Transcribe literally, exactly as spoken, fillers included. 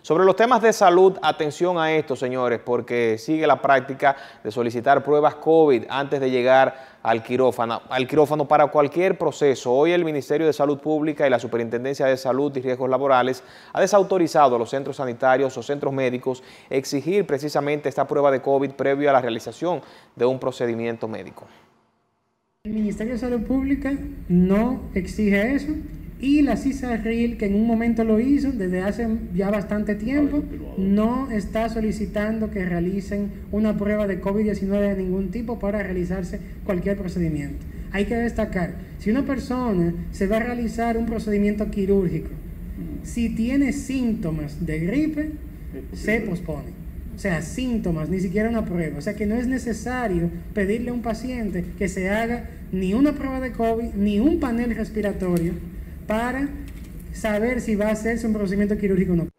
Sobre los temas de salud, atención a esto, señores, porque sigue la práctica de solicitar pruebas COVID antes de llegar al quirófano, al quirófano para cualquier proceso. Hoy el Ministerio de Salud Pública y la Superintendencia de Salud y Riesgos Laborales ha desautorizado a los centros sanitarios o centros médicos exigir precisamente esta prueba de COVID previo a la realización de un procedimiento médico. El Ministerio de Salud Pública no exige eso y la CISARRIL, que en un momento lo hizo desde hace ya bastante tiempo, no está solicitando que realicen una prueba de COVID diecinueve de ningún tipo para realizarse cualquier procedimiento. Hay que destacar, si una persona se va a realizar un procedimiento quirúrgico, si tiene síntomas de gripe, se pospone. O sea, síntomas, ni siquiera una prueba. O sea que no es necesario pedirle a un paciente que se haga ni una prueba de COVID, ni un panel respiratorio para saber si va a hacerse un procedimiento quirúrgico o no.